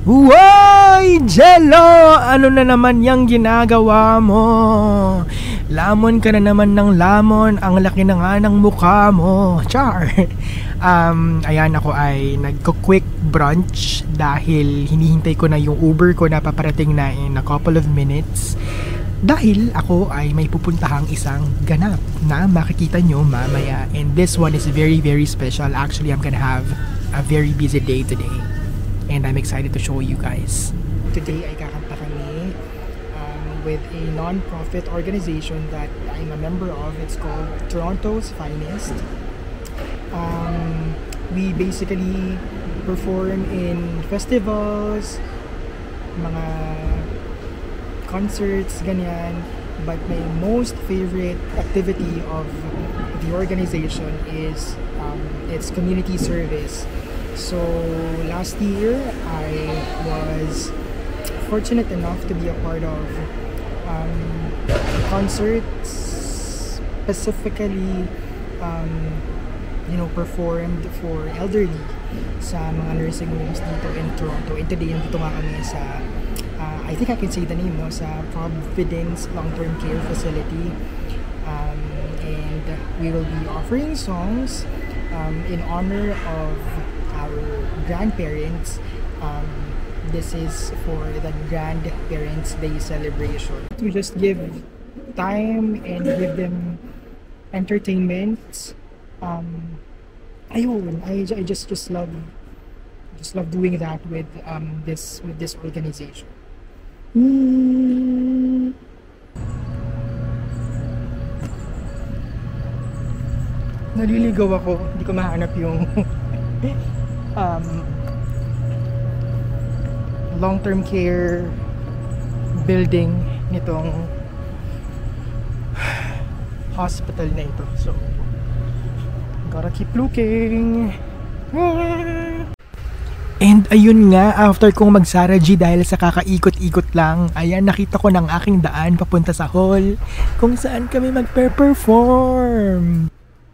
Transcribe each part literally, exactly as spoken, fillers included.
Uy, Jello! Ano na naman yung ginagawa mo? Lamon ka na naman ng lamon. Ang laki na nga ng mukha mo. Char! Um, ayan, ako ay nagko-quick brunch dahil hinihintay ko na yung Uber ko na paparating na in a couple of minutes. Dahil ako ay may pupuntahang isang ganap na makikita nyo mamaya. And this one is very, very special. Actually, I'm gonna have a very busy day today. And I'm excited to show you guys. Today ay kakanta kami um, with a non-profit organization that I'm a member of. It's called Toronto's Finest. Um, we basically perform in festivals, mga concerts, ganyan. But my most favorite activity of the organization is um, its community service. So last year I was fortunate enough to be a part of um, concerts specifically um, you know, performed for elderly sa mga nursing homes dito in Toronto. And today nandito nga kami sa uh, I think I can say the name, no, sa Providence Long-Term Care Facility, um, and we will be offering songs um, in honor of our grandparents. Um, this is for the Grandparents Day celebration. To just give time and give them entertainment. Um, ayun, I, I just just love just love doing that with um this with this organization. Mm. Naliligaw ako, hindi ko mahanap yung Um, long-term care building nitong hospital na ito. So, gotta keep looking. And ayun nga, after kong mag-Sara G dahil sa kakaikot-ikot lang, ayan, nakita ko ng aking daan papunta sa hall kung saan kami magpe-perform.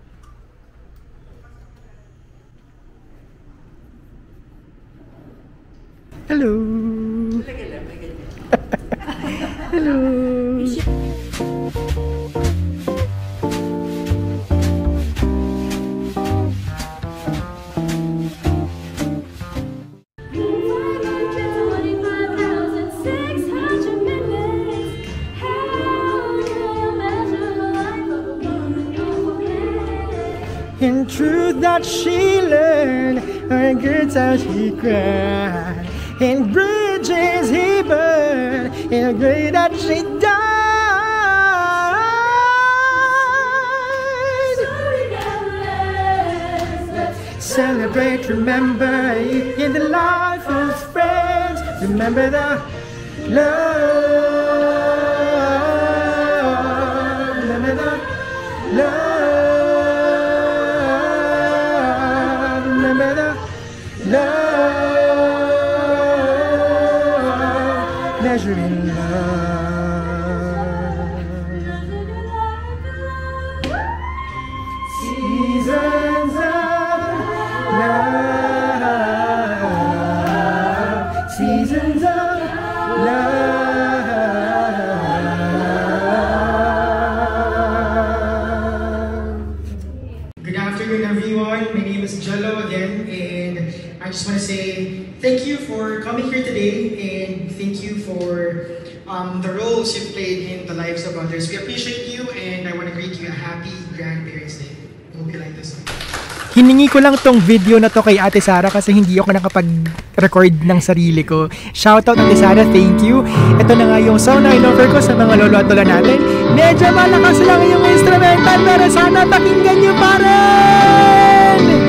Hello! Hello! In truth that she learned, her good time she cried. In bridges he burned, in a grave that she died. Celebrate, remember, in the life of friends. Remember the love. Remember the love. Remember the love. Measure in love. Seasons of love. Seasons of love. Good afternoon, everyone. My name is Jello again, and I just want to say thank you for coming here today, and thank you for um, the roles you've played in the lives of others. We appreciate you, and I want to greet you a happy Grandparents' Day. Hope you like this one. Hiningi ko lang tong video na to kay Ate Sara kasi hindi ako nakapag-record ng sarili ko. Shoutout Ate Sara, thank you. Ito na nga yung song na in-offer ko sa mga lolo at lola natin. Medyo malakas lang yung instrumental pero sana pakinggan nyo pa rin!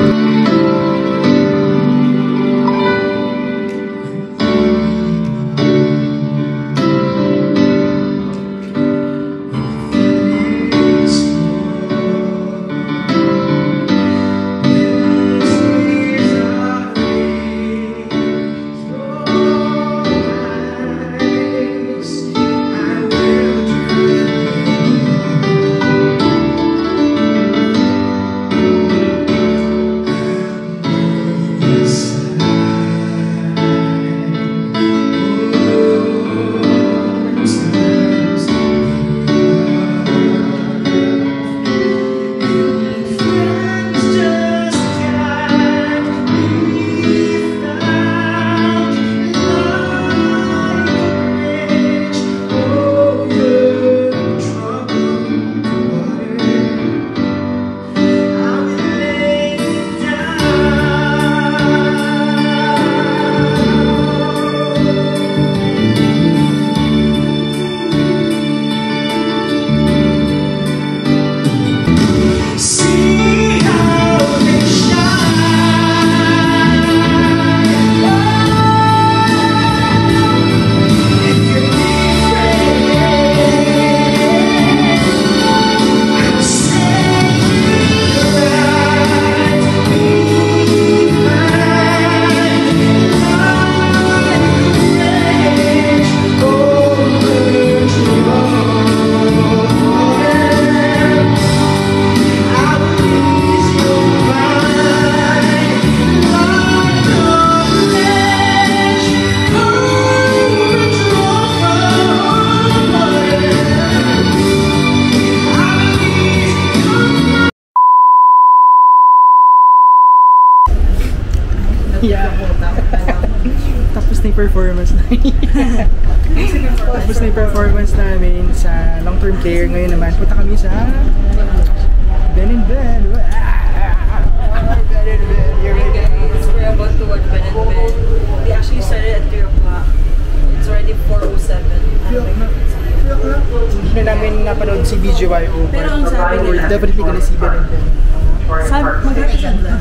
na yung performance namin. Tapos na yung performance namin sa long-term care. Ngayon naman, punta kami sa Ben and Ben. Ben and Ben. We're about to watch Ben and Ben. They actually started at three o'clock. It's already four oh seven. Hindi na namin napanood si B G Y O. Pero ang sabi we're nila, definitely gonna see Ben and Ben. sabi, mag-reason lang.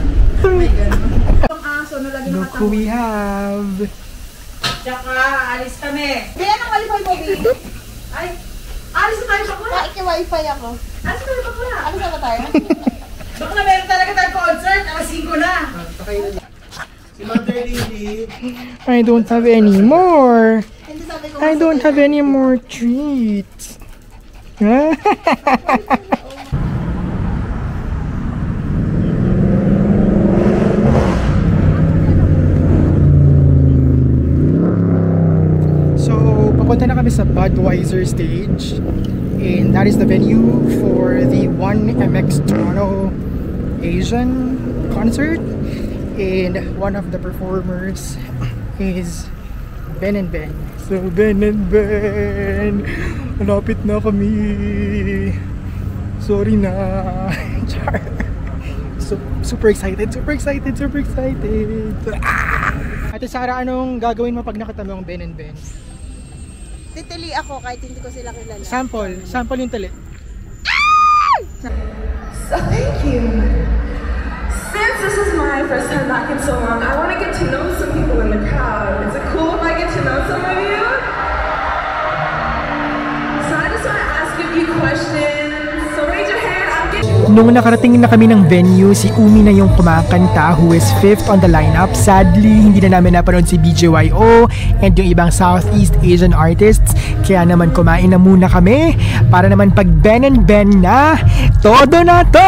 Look who we have. Tsaka, alis kami. Kaya ng wifi mo, baby. Ay, alis na tayo bakla. Ah, iki-wifi ako. Alis na tayo bakla. Ano sa ba tayo? Bakla, meron talaga tayong concert. Alas singko na. Si Mother Lily. I don't have any more. Hindi sabi ko. I don't have any more treats. So, papunta na kami sa Budweiser stage. And that is the venue for the one M X Toronto Asian concert. And one of the performers is Ben and Ben. So, Ben and Ben, malapit na kami. Sorry na. Char. So, super excited, super excited, super excited. Ah! Ate Sarah, anong gagawin mo pag nakita mo ang Ben and Ben? Titili ako kahit hindi ko sila kilala. Sample, sample yung tali. So thank you. Since this is my first time back in so long, I want to get to know some people in the crowd. Is it cool if I get to know some of you? So I just want to ask you a few questions. So raise your hand. I'm getting... Nung nakarating na kami ng venue, si Umi na yung kumakanta who is fifth on the lineup. Sadly, hindi na namin napanood si B G Y O and yung ibang Southeast Asian artists. Kaya naman kumain na muna kami para naman pag Ben and Ben na, todo na to!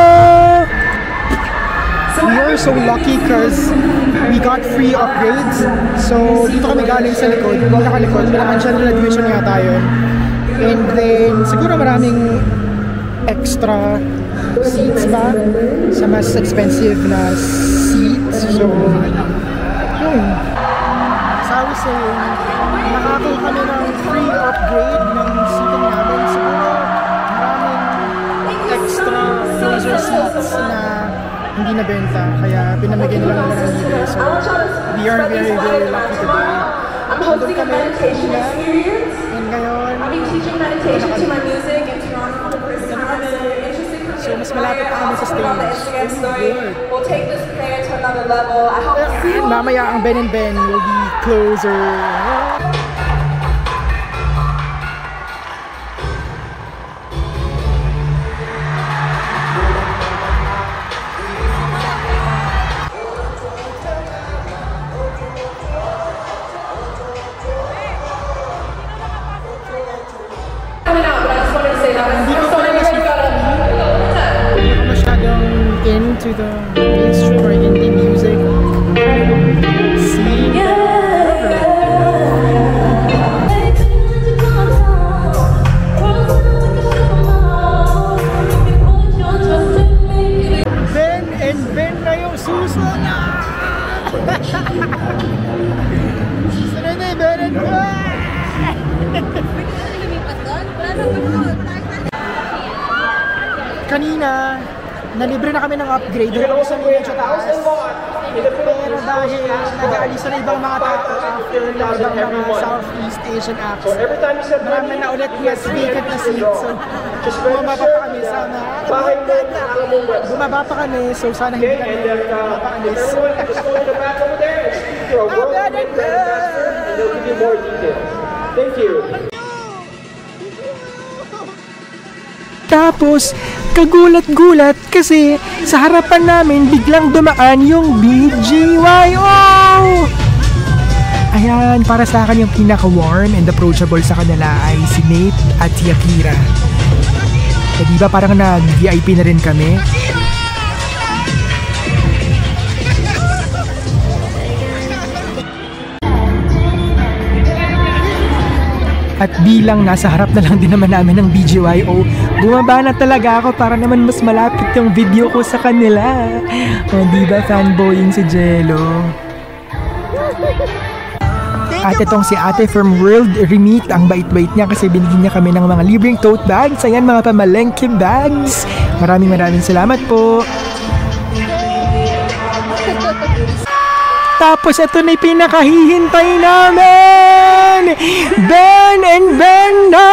We are so lucky because we got free upgrades. So, dito kami galing sa likod. Yung nakalikod, kailangan general admission yata yun. And then, siguro maraming extra seats pa sa mas expensive na seats. So, yun. As I was saying, nakakakuha kami ng free upgrade ng seating namin. Siguro maraming extra closer seats na hindi nabenta, kaya pinamigay nila naman ng libre. So, we are very, very lucky today. I'm hosting a meditation experience. And ngayon, I'll be teaching meditation to my music in Toronto for the first time. So interested in so mas malapit pa kami sa about the stage. Instagram story. We'll take this prayer to another level. I hope to see you. Mamaya ang Ben and Ben will be closer. Coming out, but I just wanted to say that. Hindi ko I'm sorry, pala we got a- Hindi ko masyadong into the mainstream or indie music. See? Ben and Ben na yung susunod! Sunod na yung Ben and Ben! Kanina, nalibre na kami ng upgrade. Doon kami sa medyo taas. Pero dahil nag-aalis na ibang mga tao after ng ibang mga Southeast Asian acts, marami na ulit mas vacant na seat. So, bumaba pa kami sa mga... Bumaba pa kami, so sana hindi kami mapaalis. Thank you. Tapos, kagulat-gulat kasi sa harapan namin biglang dumaan yung B G Y O! Ayan, para sa akin yung pinaka-warm and approachable sa kanila ay si Nate at si Akira. E diba parang nag-V I P na rin kami? At bilang nasa harap na lang din naman namin ng B G Y O, bumaba na talaga ako para naman mas malapit yung video ko sa kanila. O diba fanboying si Jello? At itong si ate from World Remit, ang bait-bait niya kasi binigyan niya kami ng mga libreng tote bags. Ayan, mga pamalengke bags. Maraming maraming salamat po. Tapos ito na yung pinakahihintay namin! Ben and Brenda!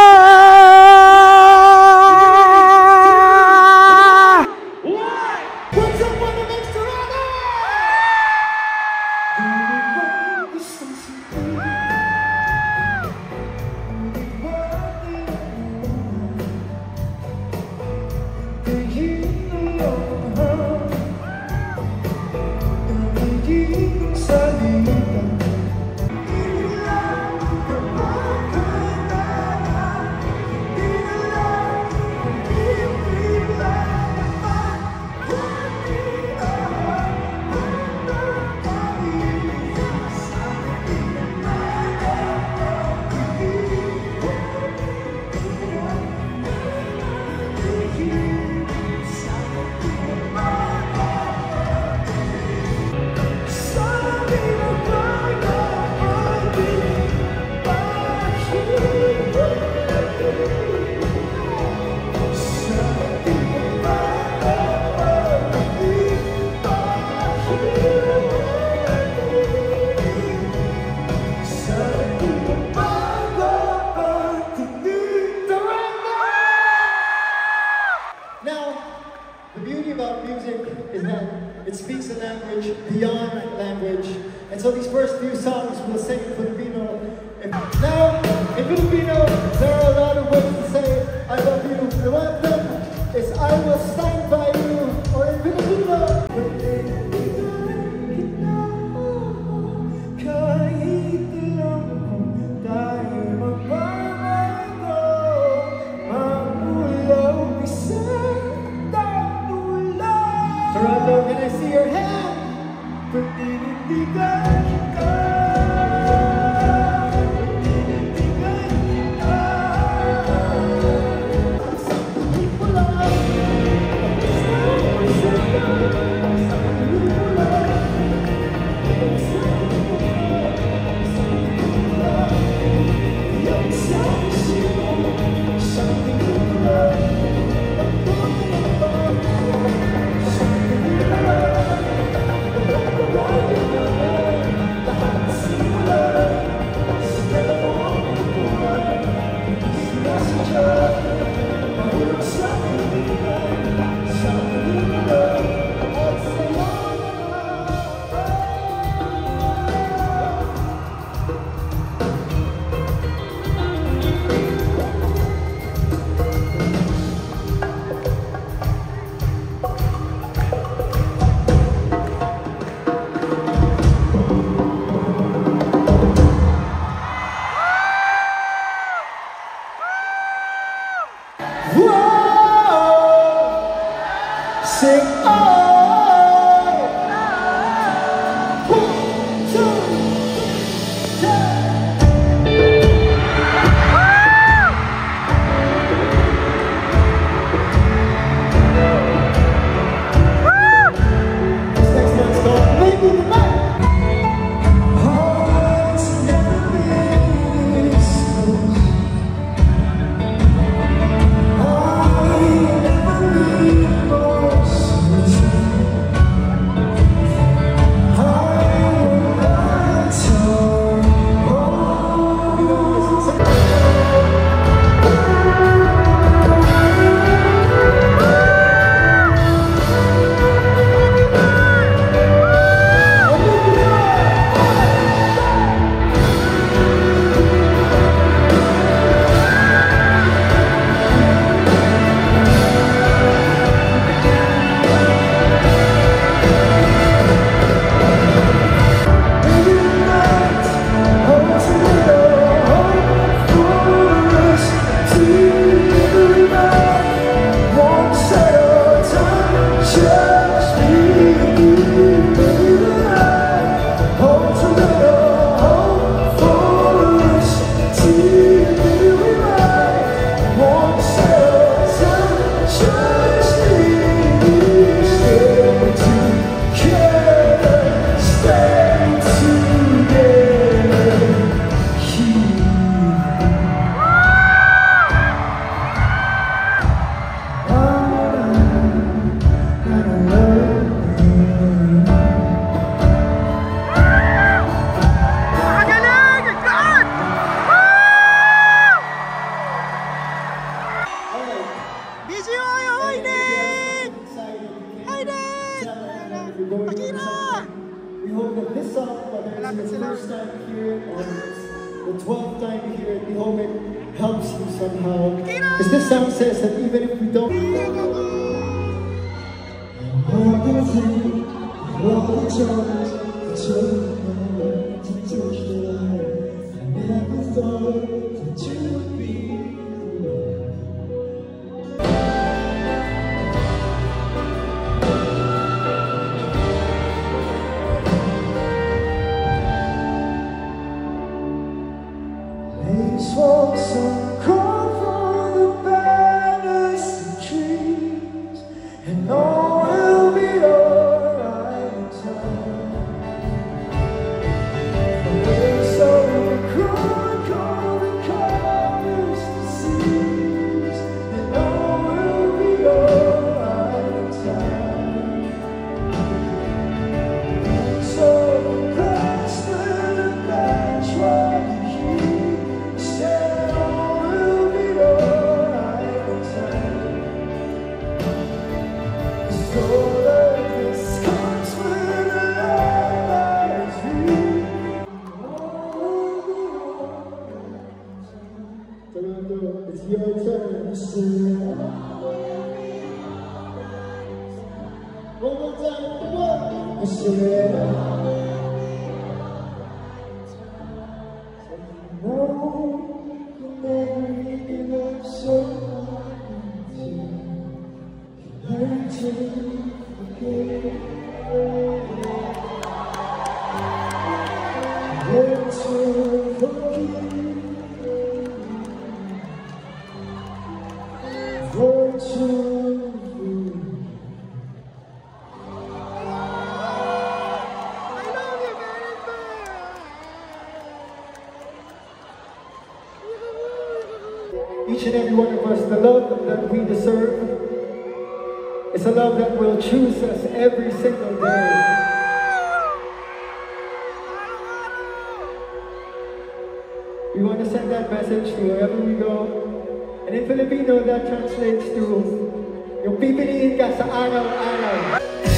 time you hear it or it's the twelfth time you hear it, we hope it helps you somehow. Because this song says that even if we don't it's your turn to sing. One more time, come on. I swear. So you know you'll never give up so easy. Learn to forget. Learn to forgive. Each and every one of us, the love that we deserve is a love that will choose us every single day. We want to send that message to wherever we go. And in Filipino, that translates to yung pipiliin ka sa araw-araw.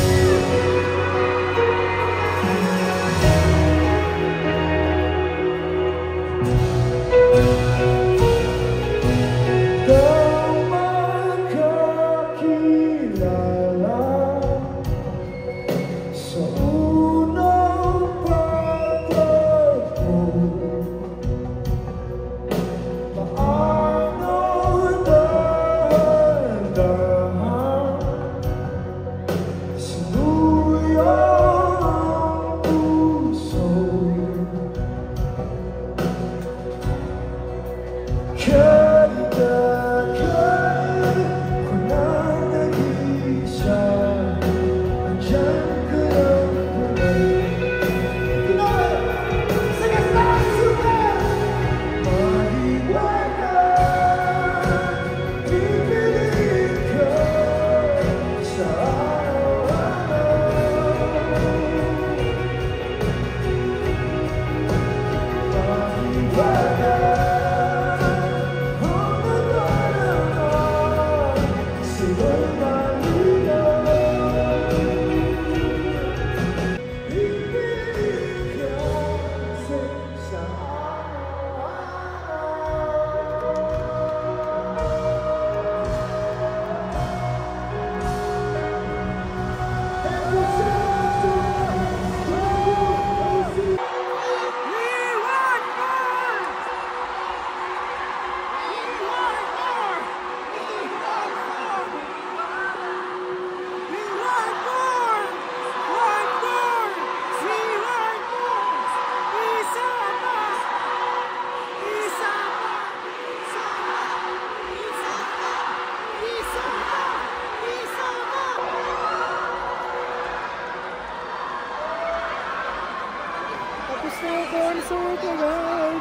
concert tonight.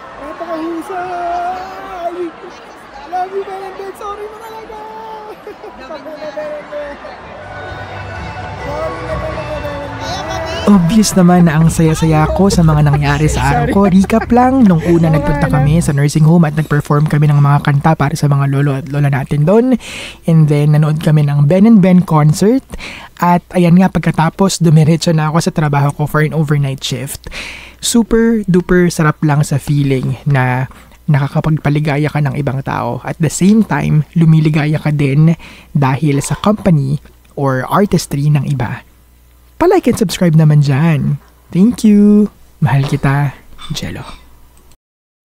Napakahusay! Love you, Berenben. Sorry na talaga. Sorry na talaga, Berenben. Kaya, papi! Obvious naman na ang saya-saya ko sa mga nangyari sa araw ko. Recap lang, nung una nagpunta kami sa nursing home at nag-perform kami ng mga kanta para sa mga lolo at lola natin doon. And then, nanood kami ng Ben and Ben concert. At ayan nga, pagkatapos, dumiretso na ako sa trabaho ko for an overnight shift. Super duper sarap lang sa feeling na nakakapagpaligaya ka ng ibang tao. At the same time, lumiligaya ka din dahil sa company or artistry ng iba. Pa-like and subscribe naman dyan. Thank you. Mahal kita, Jello.